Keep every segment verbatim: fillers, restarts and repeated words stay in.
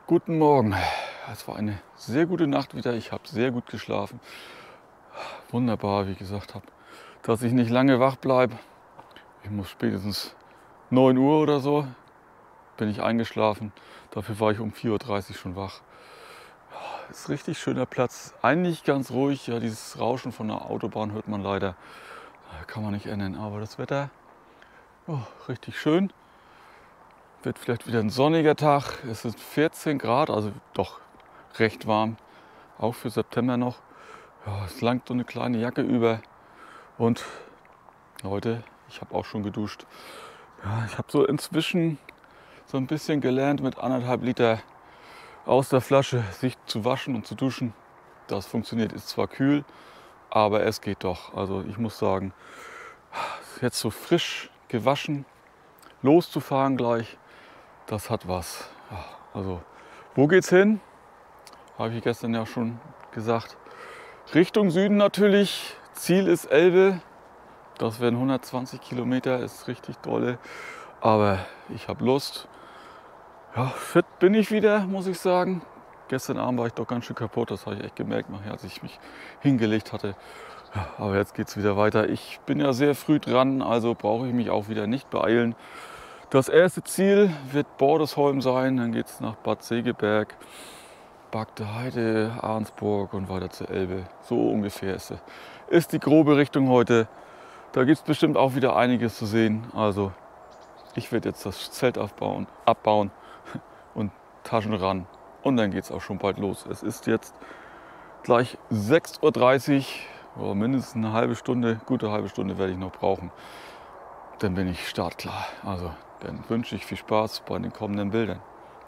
Guten Morgen. Es war eine sehr gute Nacht wieder. Ich habe sehr gut geschlafen. Wunderbar, wie ich gesagt habe, dass ich nicht lange wach bleibe. Ich muss spätestens neun Uhr oder so bin ich eingeschlafen. Dafür war ich um vier Uhr dreißig schon wach. Ist ein richtig schöner Platz. Eigentlich ganz ruhig. Ja, dieses Rauschen von der Autobahn hört man leider. Kann man nicht ändern. Aber das Wetter, oh, richtig schön. Wird vielleicht wieder ein sonniger Tag. Es sind vierzehn Grad, also doch recht warm. Auch für September noch. Ja, es langt so eine kleine Jacke über. Und heute, ich habe auch schon geduscht. Ja, ich habe so inzwischen so ein bisschen gelernt, mit anderthalb Liter aus der Flasche sich zu waschen und zu duschen. Das funktioniert, ist zwar kühl, aber es geht doch. Also ich muss sagen, jetzt so frisch gewaschen, loszufahren gleich, das hat was. Ja, also wo geht's hin? Habe ich gestern ja schon gesagt. Richtung Süden natürlich. Ziel ist Elbe. Das werden hundertzwanzig Kilometer, ist richtig dolle. Aber ich habe Lust. Ja, fit bin ich wieder, muss ich sagen. Gestern Abend war ich doch ganz schön kaputt. Das habe ich echt gemerkt, nachher, als ich mich hingelegt hatte. Ja, aber jetzt geht es wieder weiter. Ich bin ja sehr früh dran, also brauche ich mich auch wieder nicht beeilen. Das erste Ziel wird Bordesholm sein. Dann geht es nach Bad Segeberg, Bagde Heide, Arnsburg und weiter zur Elbe. So ungefähr ist, ist die grobe Richtung heute. Da gibt es bestimmt auch wieder einiges zu sehen. Also ich werde jetzt das Zelt aufbauen, abbauen und Taschen ran. Und dann geht es auch schon bald los. Es ist jetzt gleich sechs Uhr dreißig, oder mindestens eine halbe Stunde, gute halbe Stunde werde ich noch brauchen. Dann bin ich startklar. Also dann wünsche ich viel Spaß bei den kommenden Bildern.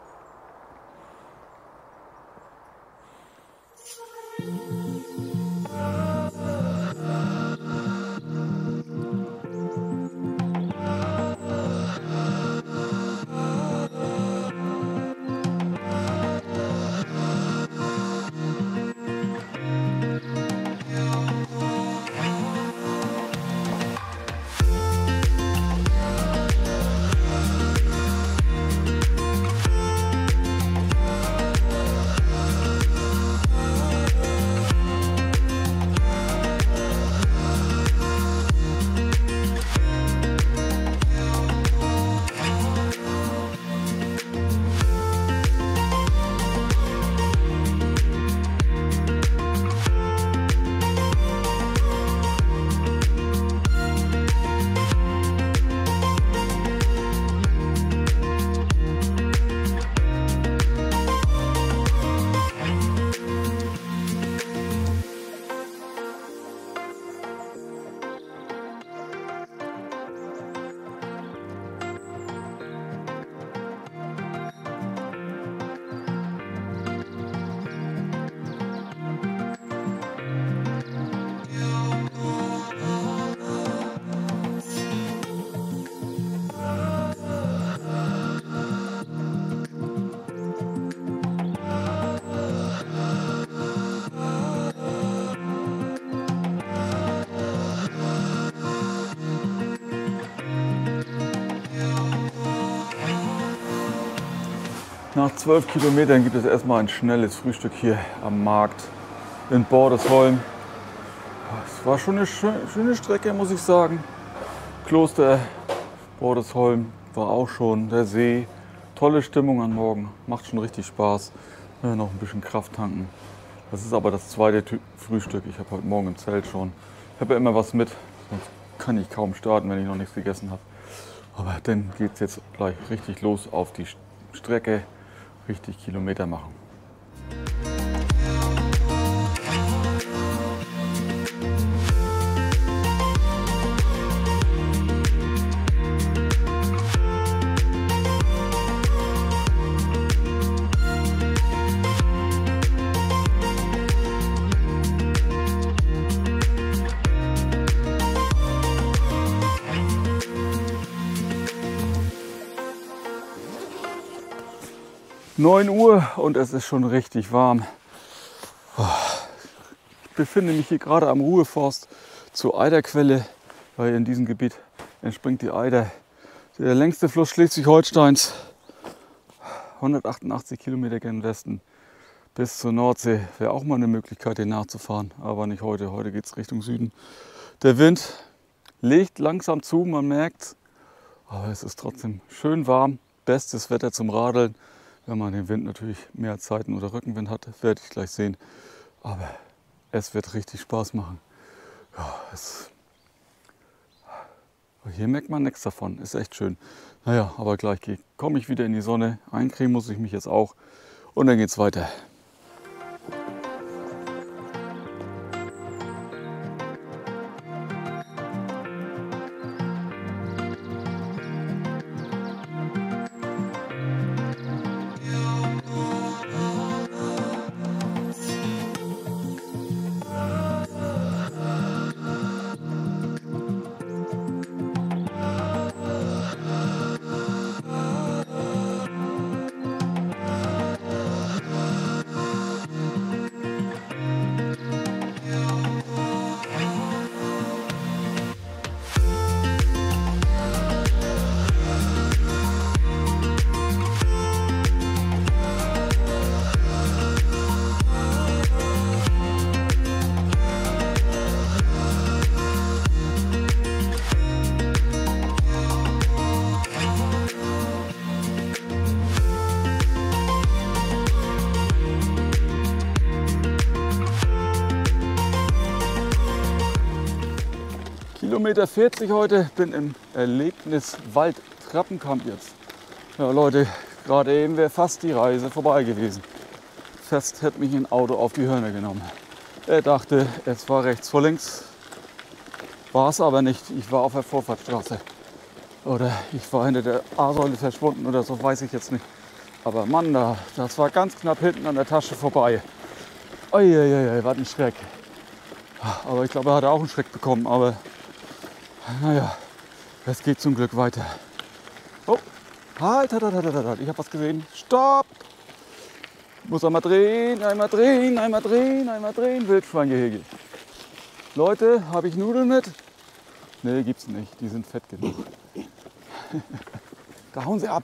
Nach zwölf Kilometern gibt es erstmal ein schnelles Frühstück hier am Markt in Bordesholm. Es war schon eine schöne Strecke, muss ich sagen. Kloster Bordesholm war auch schon, der See. Tolle Stimmung am Morgen, macht schon richtig Spaß. Ja, noch ein bisschen Kraft tanken. Das ist aber das zweite Frühstück. Ich habe heute Morgen im Zelt schon. Ich habe ja immer was mit, sonst kann ich kaum starten, wenn ich noch nichts gegessen habe. Aber dann geht es jetzt gleich richtig los auf die Strecke. Richtig Kilometer machen. neun Uhr und es ist schon richtig warm. Ich befinde mich hier gerade am Ruheforst zur Eiderquelle, weil in diesem Gebiet entspringt die Eider. Der längste Fluss Schleswig-Holsteins. hundertachtundachtzig Kilometer gen Westen bis zur Nordsee. Wäre auch mal eine Möglichkeit, den nachzufahren, aber nicht heute. Heute geht es Richtung Süden. Der Wind legt langsam zu, man merkt, aber es ist trotzdem schön warm. Bestes Wetter zum Radeln. Wenn man den Wind natürlich mehr Zeiten oder Rückenwind hat, werde ich gleich sehen. Aber es wird richtig Spaß machen. Ja, es hier merkt man nichts davon, ist echt schön. Naja, aber gleich komme ich wieder in die Sonne. Eincremen muss ich mich jetzt auch und dann geht es weiter. Kilometer vierzig heute, bin im Erlebniswald Trappenkamp jetzt. Ja Leute, gerade eben wäre fast die Reise vorbei gewesen. Fest hätte mich ein Auto auf die Hörner genommen. Er dachte, es war rechts vor links. War es aber nicht. Ich war auf der Vorfahrtsstraße. Oder ich war hinter der A-Säule verschwunden oder so, weiß ich jetzt nicht. Aber Mann, da, das war ganz knapp hinten an der Tasche vorbei. Uiuiui, was ein Schreck. Aber ich glaube, er hat auch einen Schreck bekommen. Aber naja, es geht zum Glück weiter. Oh, halt, halt, halt, halt, halt. Ich habe was gesehen. Stopp! Muss einmal drehen, einmal drehen, einmal drehen, einmal drehen. Wildschweingehege. Leute, habe ich Nudeln mit? Nee, gibt's nicht. Die sind fett genug. Da hauen sie ab.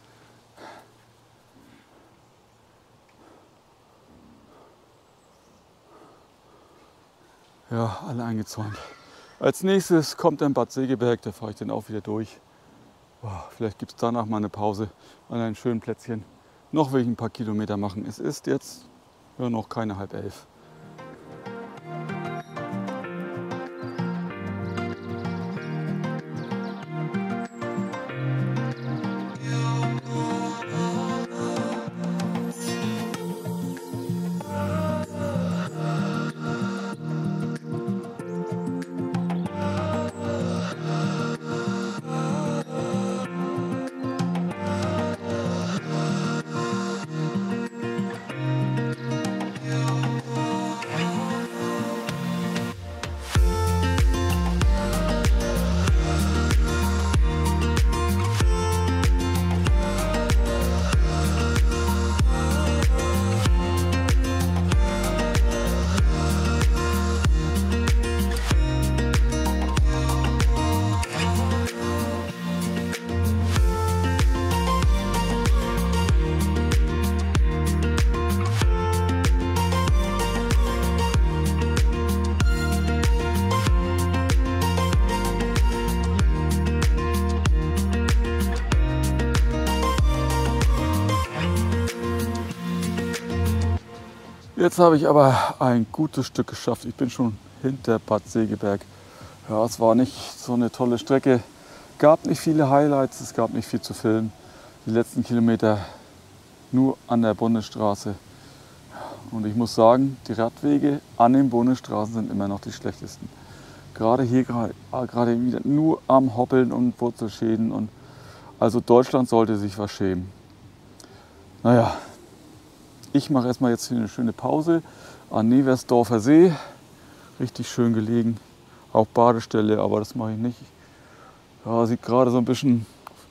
Ja, alle eingezäunt. Als nächstes kommt dann Bad Segeberg, da fahre ich dann auch wieder durch. Oh, vielleicht gibt es danach mal eine Pause an einem schönen Plätzchen. Noch will ich ein paar Kilometer machen. Es ist jetzt ja, noch keine halb elf. Jetzt habe ich aber ein gutes Stück geschafft. Ich bin schon hinter Bad Segeberg. Ja, es war nicht so eine tolle Strecke. Gab nicht viele Highlights, es gab nicht viel zu filmen. Die letzten Kilometer nur an der Bundesstraße. Und ich muss sagen, die Radwege an den Bundesstraßen sind immer noch die schlechtesten. Gerade hier gerade, gerade wieder nur am Hoppeln und Wurzelschäden. Und also Deutschland sollte sich was schämen. Naja. Ich mache erstmal jetzt hier eine schöne Pause an Neversdorfer See. Richtig schön gelegen. Auch Badestelle, aber das mache ich nicht. Ja, sieht gerade so ein bisschen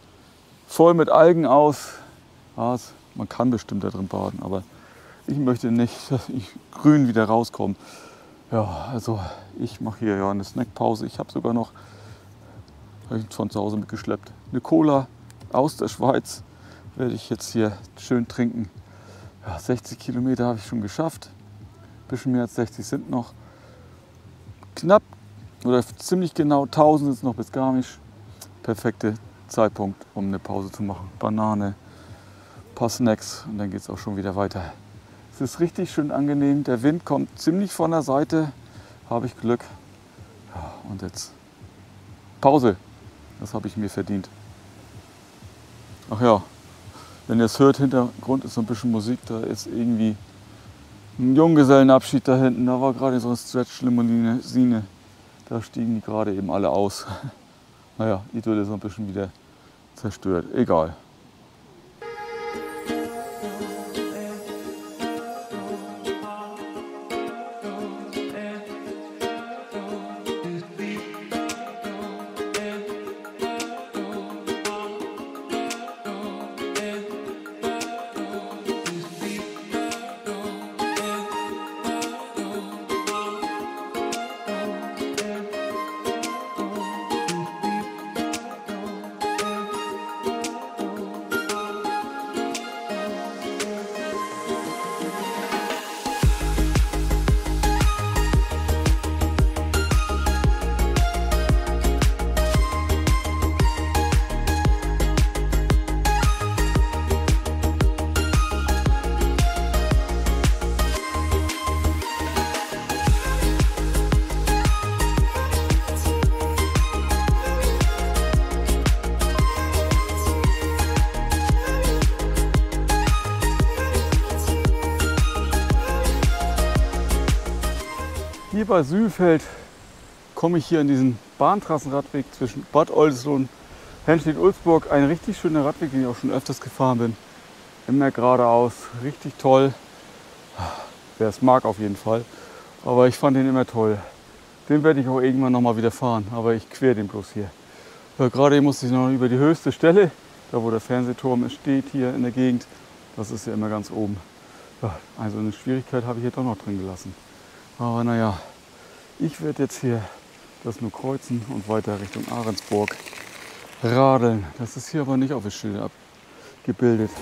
voll mit Algen aus. Ja, es, man kann bestimmt da drin baden, aber ich möchte nicht, dass ich grün wieder rauskomme. Ja, also ich mache hier ja eine Snackpause. Ich habe sogar noch, habe ich von zu Hause mitgeschleppt, eine Cola aus der Schweiz. werde ich jetzt hier schön trinken. Ja, sechzig Kilometer habe ich schon geschafft. Ein bisschen mehr als sechzig sind noch. Knapp oder ziemlich genau tausend ist noch bis Garmisch. Perfekte Zeitpunkt, um eine Pause zu machen. Banane, ein paar Snacks und dann geht es auch schon wieder weiter. Es ist richtig schön angenehm. Der Wind kommt ziemlich von der Seite. Habe ich Glück. Ja, und jetzt Pause. Das habe ich mir verdient. Ach ja, wenn ihr es hört, Hintergrund ist so ein bisschen Musik. Da ist irgendwie ein Junggesellenabschied da hinten. Da war gerade so eine Stretch-Limousine. Da stiegen die gerade eben alle aus. Naja, Idylle ist so ein bisschen wieder zerstört. Egal. Hier bei Sülfeld komme ich hier an diesen Bahntrassenradweg zwischen Bad Oldesloe und Henstedt-Ulzburg. Ein richtig schöner Radweg, den ich auch schon öfters gefahren bin. Immer geradeaus, richtig toll. Wer es mag auf jeden Fall. Aber ich fand den immer toll. Den werde ich auch irgendwann noch mal wieder fahren, aber ich quer den bloß hier. Ja, gerade musste ich noch über die höchste Stelle, da wo der Fernsehturm steht hier in der Gegend. Das ist ja immer ganz oben. Ja, also eine Schwierigkeit habe ich hier doch noch drin gelassen. Aber naja, ich werde jetzt hier das nur kreuzen und weiter Richtung Ahrensburg radeln. Das ist hier aber nicht auf das Schild abgebildet.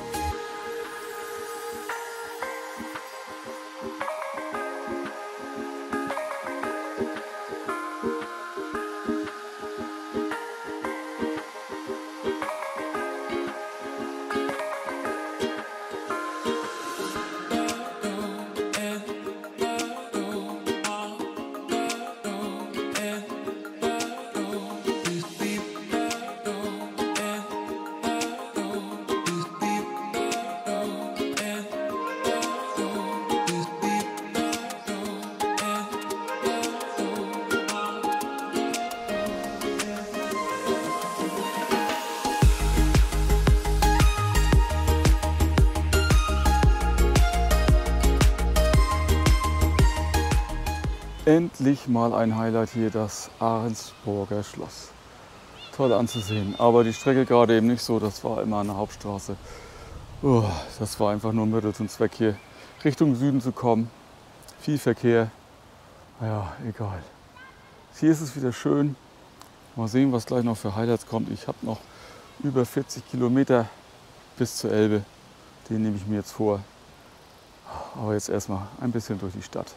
Endlich mal ein Highlight hier, das Ahrensburger Schloss. Toll anzusehen, aber die Strecke gerade eben nicht so, das war immer eine Hauptstraße. Oh, das war einfach nur Mittel zum Zweck hier Richtung Süden zu kommen. Viel Verkehr, naja, egal. Hier ist es wieder schön. Mal sehen, was gleich noch für Highlights kommt. Ich habe noch über vierzig Kilometer bis zur Elbe. Den nehme ich mir jetzt vor. Aber jetzt erstmal ein bisschen durch die Stadt.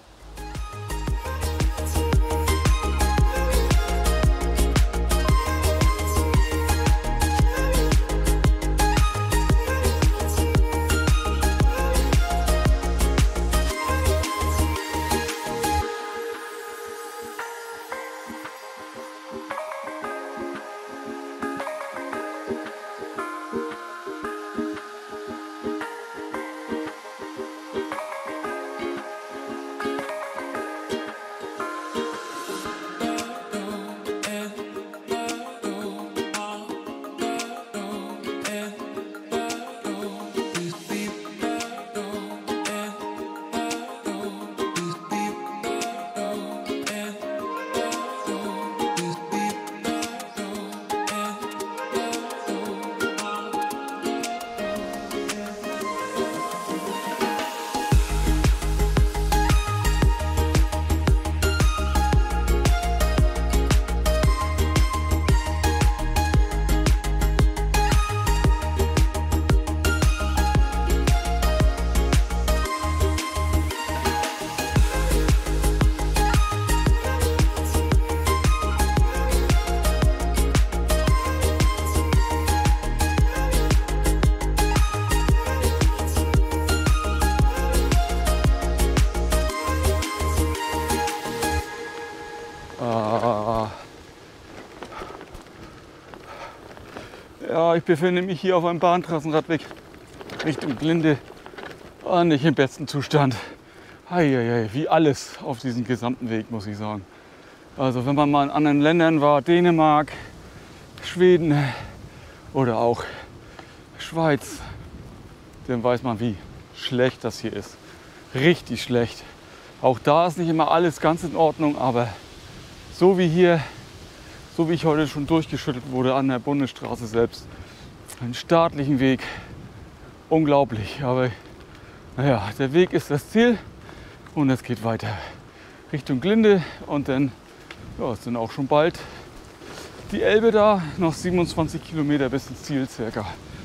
ich befinde mich hier auf einem Bahntrassenradweg Richtung Glinde. Oh, nicht im besten Zustand. Heieiei, wie alles auf diesem gesamten Weg, muss ich sagen. Also wenn man mal in anderen Ländern war, Dänemark, Schweden oder auch Schweiz, dann weiß man, wie schlecht das hier ist. Richtig schlecht. Auch da ist nicht immer alles ganz in Ordnung, aber so wie hier, so wie ich heute schon durchgeschüttelt wurde an der Bundesstraße selbst, einen staatlichen Weg, unglaublich. Aber naja, der Weg ist das Ziel und es geht weiter Richtung Glinde und dann ja, ist dann auch schon bald die Elbe da, noch siebenundzwanzig Kilometer bis ins Ziel circa.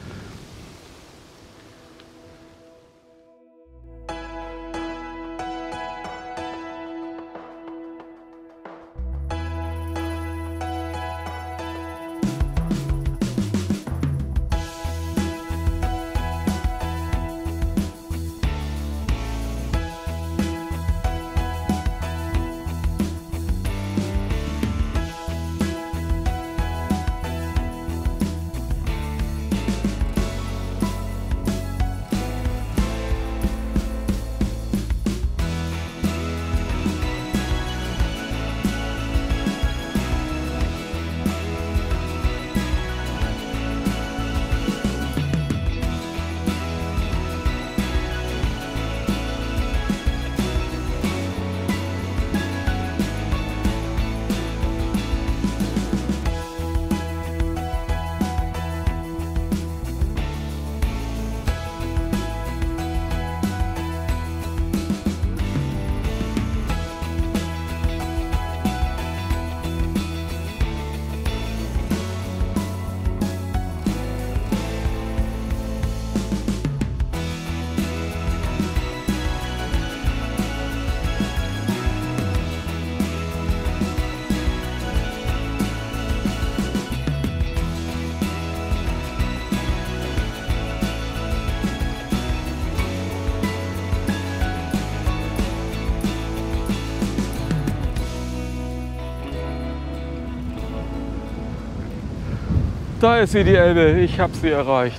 Da ist sie, die Elbe. Ich habe sie erreicht.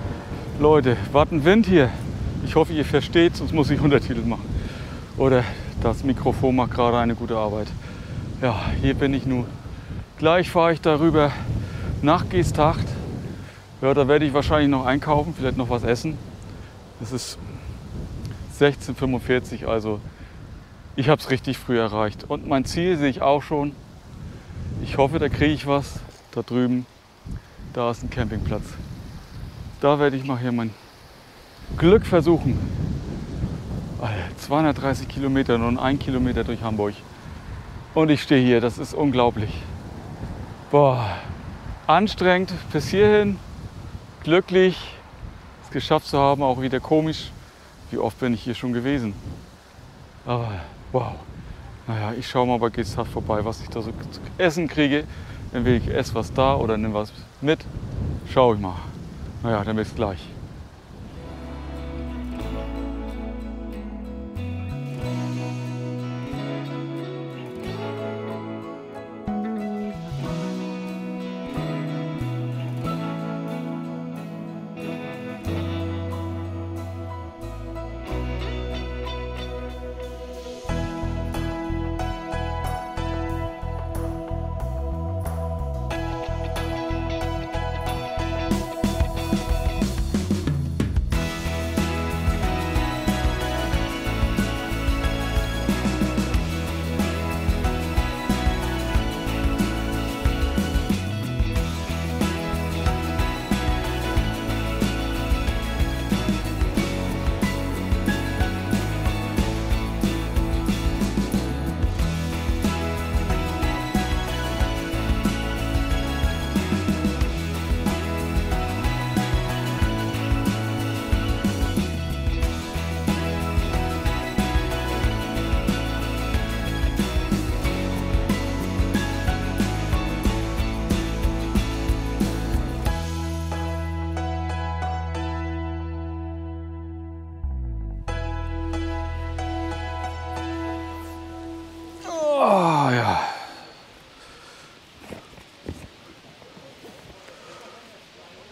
Leute, was ein Wind hier. Ich hoffe, ihr versteht, sonst muss ich Untertitel machen. Oder das Mikrofon macht gerade eine gute Arbeit. Ja, hier bin ich nun. Gleich fahre ich darüber nach Geesthacht. Ja, da werde ich wahrscheinlich noch einkaufen, vielleicht noch was essen. Es ist sechzehn Uhr fünfundvierzig, also ich habe es richtig früh erreicht. Und mein Ziel sehe ich auch schon. Ich hoffe, da kriege ich was. Da drüben, da ist ein Campingplatz. Da werde ich mal hier mein Glück versuchen. Alter, zweihundertdreißig Kilometer, nur ein Kilometer durch Hamburg. Und ich stehe hier, das ist unglaublich. Boah, anstrengend bis hierhin, glücklich, es geschafft zu haben, auch wieder komisch. Wie oft bin ich hier schon gewesen? Aber wow. Naja, ich schaue mal bei Geesthacht vorbei, was ich da so zu essen kriege. Entweder ich esse was da oder nehme was mit. Schau ich mal. Naja, dann bis gleich.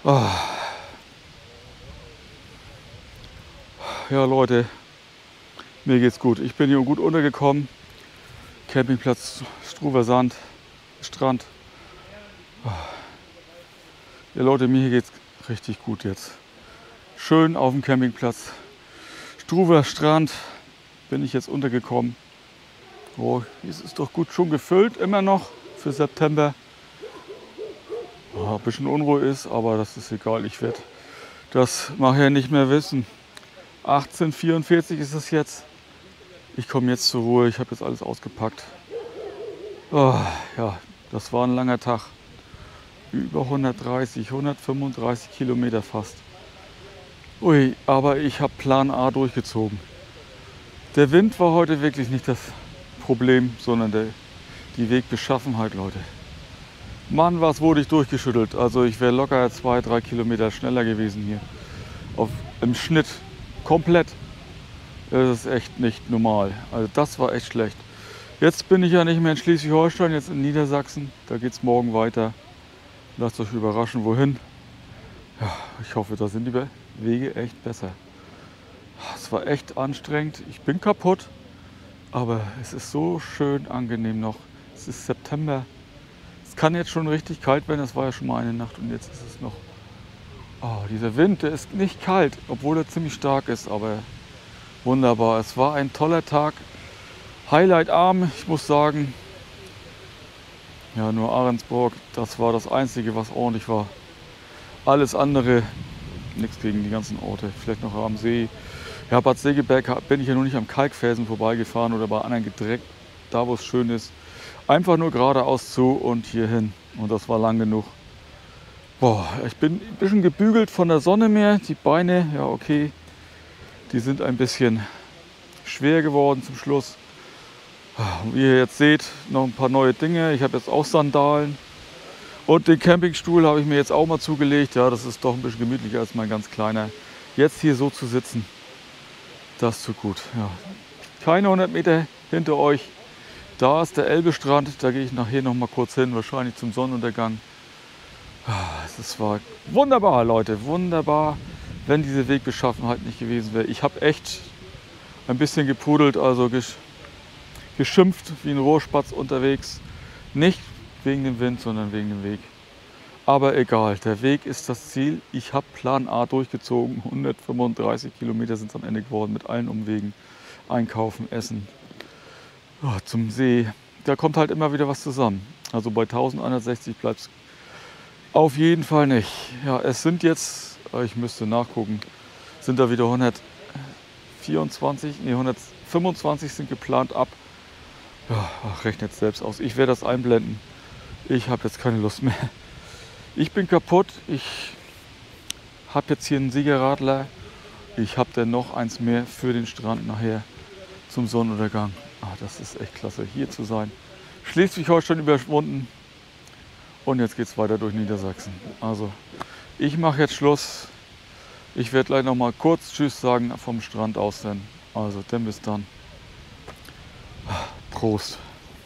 Oh. Ja Leute, mir geht's gut. Ich bin hier gut untergekommen. Campingplatz Struver Sand, Strand. Ja Leute, mir geht's richtig gut jetzt. Schön auf dem Campingplatz Struver Strand bin ich jetzt untergekommen. Oh, es ist doch gut schon gefüllt, immer noch für September. Oh, ein bisschen Unruhe ist, aber das ist egal. Ich werde das nachher nicht mehr wissen. achtzehn Uhr vierundvierzig ist es jetzt. Ich komme jetzt zur Ruhe. Ich habe jetzt alles ausgepackt. Oh, ja, das war ein langer Tag. Über hundertdreißig, hundertfünfunddreißig Kilometer fast. Ui, aber ich habe Plan A durchgezogen. Der Wind war heute wirklich nicht das Problem, sondern der, die Wegbeschaffenheit, Leute. Mann, was wurde ich durchgeschüttelt. Also ich wäre locker zwei, drei Kilometer schneller gewesen hier. Auf, im Schnitt komplett. Das ist echt nicht normal. Also das war echt schlecht. Jetzt bin ich ja nicht mehr in Schleswig-Holstein, jetzt in Niedersachsen. Da geht es morgen weiter. Lasst euch überraschen, wohin. Ja, ich hoffe, da sind die Wege echt besser. Es war echt anstrengend. Ich bin kaputt. Aber es ist so schön angenehm noch. Es ist September. Es kann jetzt schon richtig kalt werden. Es war ja schon mal eine Nacht und jetzt ist es noch. Oh, dieser Wind, der ist nicht kalt, obwohl er ziemlich stark ist. Aber wunderbar. Es war ein toller Tag. Highlight-arm, ich muss sagen. Ja, nur Ahrensburg, das war das Einzige, was ordentlich war. Alles andere, nichts gegen die ganzen Orte. Vielleicht noch am See. Ja, Bad Segeberg bin ich ja nur nicht am Kalkfelsen vorbeigefahren oder bei anderen direkt da, wo es schön ist. Einfach nur geradeaus zu und hier hin. Und das war lang genug. Boah, ich bin ein bisschen gebügelt von der Sonne mehr. Die Beine, ja okay, die sind ein bisschen schwer geworden zum Schluss. Wie ihr jetzt seht, noch ein paar neue Dinge. Ich habe jetzt auch Sandalen. Und den Campingstuhl habe ich mir jetzt auch mal zugelegt. Ja, das ist doch ein bisschen gemütlicher als mein ganz kleiner. Jetzt hier so zu sitzen, das tut gut. Ja. Keine hundert Meter hinter euch. Da ist der Elbestrand. Da gehe ich nachher noch mal kurz hin, wahrscheinlich zum Sonnenuntergang. Es war wunderbar, Leute. Wunderbar, wenn diese Wegbeschaffenheit nicht gewesen wäre. Ich habe echt ein bisschen gepudelt, also gesch geschimpft wie ein Rohrspatz unterwegs. Nicht wegen dem Wind, sondern wegen dem Weg. Aber egal, der Weg ist das Ziel. Ich habe Plan A durchgezogen. hundertfünfunddreißig Kilometer sind es am Ende geworden mit allen Umwegen. Einkaufen, Essen, oh, zum See. Da kommt halt immer wieder was zusammen. Also bei eintausendeinhundertsechzig bleibt es auf jeden Fall nicht. Ja, es sind jetzt, ich müsste nachgucken, sind da wieder hundertvierundzwanzig, nee, hundertfünfundzwanzig sind geplant ab. Ja, ach, rechnet selbst aus. Ich werde das einblenden. Ich habe jetzt keine Lust mehr. Ich bin kaputt. Ich habe jetzt hier einen Siegerradler. Ich habe dann noch eins mehr für den Strand nachher zum Sonnenuntergang. Ah, das ist echt klasse, hier zu sein. Schleswig-Holstein überwunden. Und jetzt geht es weiter durch Niedersachsen. Also, ich mache jetzt Schluss. Ich werde gleich noch mal kurz Tschüss sagen vom Strand aus. Denn. Also, dann bis dann. Prost.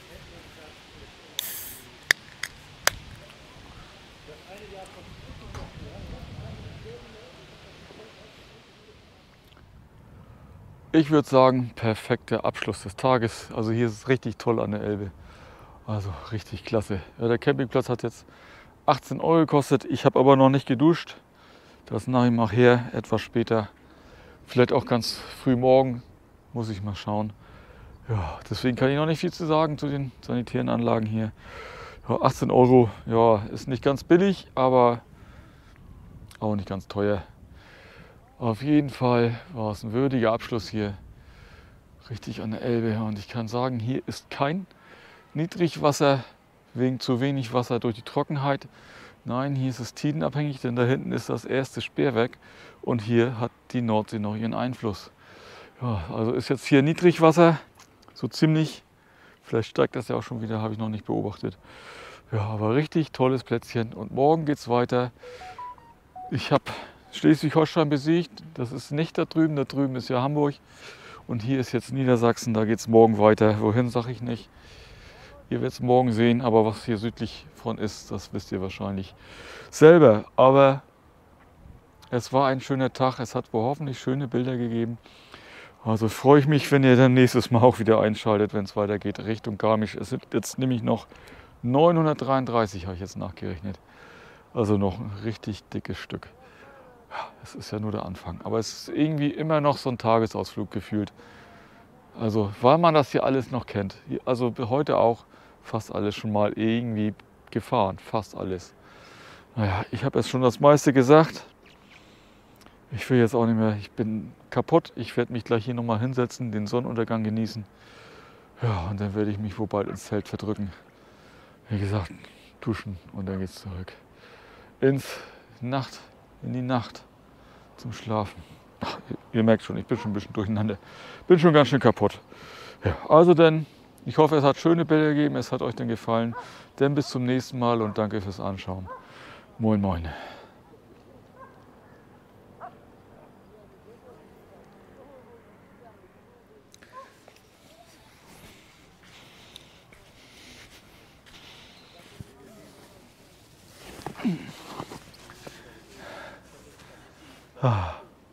Ich würde sagen, perfekter Abschluss des Tages. Also hier ist es richtig toll an der Elbe. Also richtig klasse. Ja, der Campingplatz hat jetzt achtzehn Euro gekostet. Ich habe aber noch nicht geduscht. Das nachher nachher, etwas später. Vielleicht auch ganz früh morgen. Muss ich mal schauen. Ja, deswegen kann ich noch nicht viel zu sagen zu den sanitären Anlagen hier. Ja, achtzehn Euro, ja, ist nicht ganz billig, aber auch nicht ganz teuer. Auf jeden Fall war es ein würdiger Abschluss hier. Richtig an der Elbe. Und ich kann sagen, hier ist kein Niedrigwasser wegen zu wenig Wasser durch die Trockenheit. Nein, hier ist es tidenabhängig, denn da hinten ist das erste Sperrwerk. Und hier hat die Nordsee noch ihren Einfluss. Ja, also ist jetzt hier Niedrigwasser. So ziemlich, vielleicht steigt das ja auch schon wieder, habe ich noch nicht beobachtet. Ja, aber richtig tolles Plätzchen. Und morgen geht es weiter. Ich habe Schleswig-Holstein besiegt. Das ist nicht da drüben, da drüben ist ja Hamburg. Und hier ist jetzt Niedersachsen, da geht es morgen weiter. Wohin, sage ich nicht. Ihr werdet es morgen sehen, aber was hier südlich von ist, das wisst ihr wahrscheinlich selber. Aber Es war ein schöner Tag, es hat wohl hoffentlich schöne Bilder gegeben. Also freue ich mich, wenn ihr dann nächstes Mal auch wieder einschaltet, wenn es weitergeht Richtung Garmisch. Es sind jetzt nämlich noch neunhundertdreiunddreißig, habe ich jetzt nachgerechnet. Also noch ein richtig dickes Stück. Ja, es ist ja nur der Anfang. Aber es ist irgendwie immer noch so ein Tagesausflug gefühlt. Also weil man das hier alles noch kennt. Also heute auch fast alles schon mal irgendwie gefahren. Fast alles. Naja, ich habe jetzt schon das meiste gesagt. Ich will jetzt auch nicht mehr, ich bin kaputt. Ich werde mich gleich hier nochmal hinsetzen, den Sonnenuntergang genießen. Ja, und dann werde ich mich wohl bald ins Zelt verdrücken. Wie gesagt, duschen und dann geht's zurück. Ins Nacht, in die Nacht zum Schlafen. Ach, ihr, ihr merkt schon, ich bin schon ein bisschen durcheinander. Bin schon ganz schön kaputt. Ja, also dann, ich hoffe, es hat schöne Bilder gegeben, es hat euch dann gefallen. Dann bis zum nächsten Mal und danke fürs Anschauen. Moin, moin. Ah.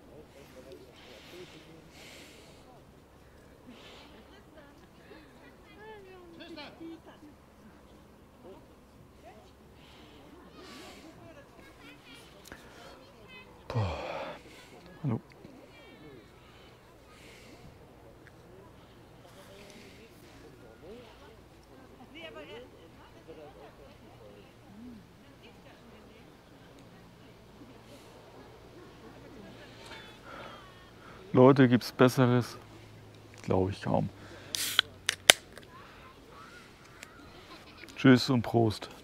Boah. Hallo. Leute, gibt's Besseres? Glaube ich kaum. Tschüss und Prost.